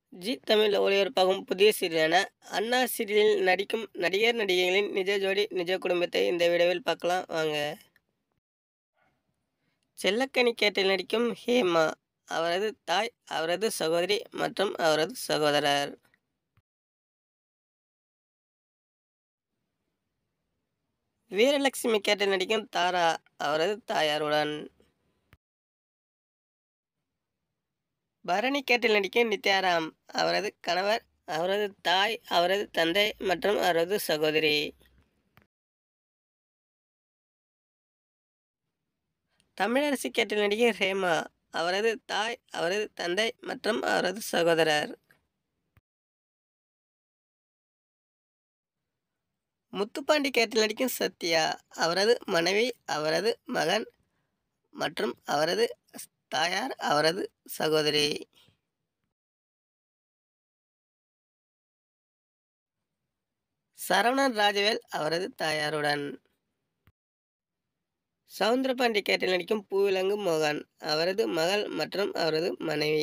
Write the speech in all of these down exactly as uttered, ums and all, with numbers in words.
ஜீ தமிழில் ஒளிபரப்பாகும் புதிய சீரியலான அண்ணா சீரியலில் நடிக்கும் நடிகர் நடிகைகளின் நிஜ ஜோடி நிஜ குடும்பத்தை இந்த வீடியோவில் பார்க்கலாம் வாங்க. செல்லக்கனி கேட்டில் நடிக்கும் ஹேமா, அவரது தாய், அவரது சகோதரி மற்றும் அவரது சகோதரர். வீரலட்சுமி கேட்டில் நடிக்கும் தாரா, அவரது தாயாருடன். பரணி கேட்டில் நடிக்கும் நித்யாராம், அவரது கணவர், அவரது தாய், அவரது தந்தை மற்றும் அவரது சகோதரி. தமிழரசி கேட்டில் நடிகை ஹேமா, அவரது தாய், அவரது தந்தை மற்றும் அவரது சகோதரர். முத்துப்பாண்டி கேட்டில் நடிக்கும் சத்யா, அவரது மனைவி, அவரது மகன் மற்றும் அவரது தாயார், அவரது சகோதரி. சரவணன் ராஜவேல், அவரது தாயாருடன். சவுந்தரபாண்டி கேட்டில் நடிக்கும் பூவிலங்கு மோகன், அவரது மகள் மற்றும் அவரது மனைவி.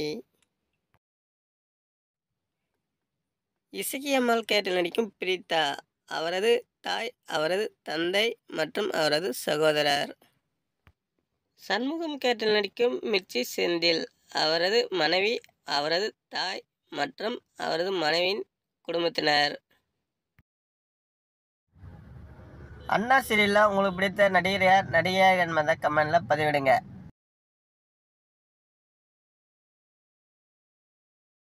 இசக்கியம்மாள் கேட்டில் நடிக்கும் பிரீதா, அவரது தாய், அவரது தந்தை மற்றும் அவரது சகோதரர். சண்முகம் கேட்டில் நடிக்கும் மிர்ச்சி செந்தில், அவரது மனைவி, அவரது தாய் மற்றும் அவரது மனைவியின் குடும்பத்தினர். அண்ணா சீரியலில் உங்களுக்கு பிடித்த நடிகர் யார், நடிகை யார் என்பதை கமெண்ட்ல பதிவிடுங்க.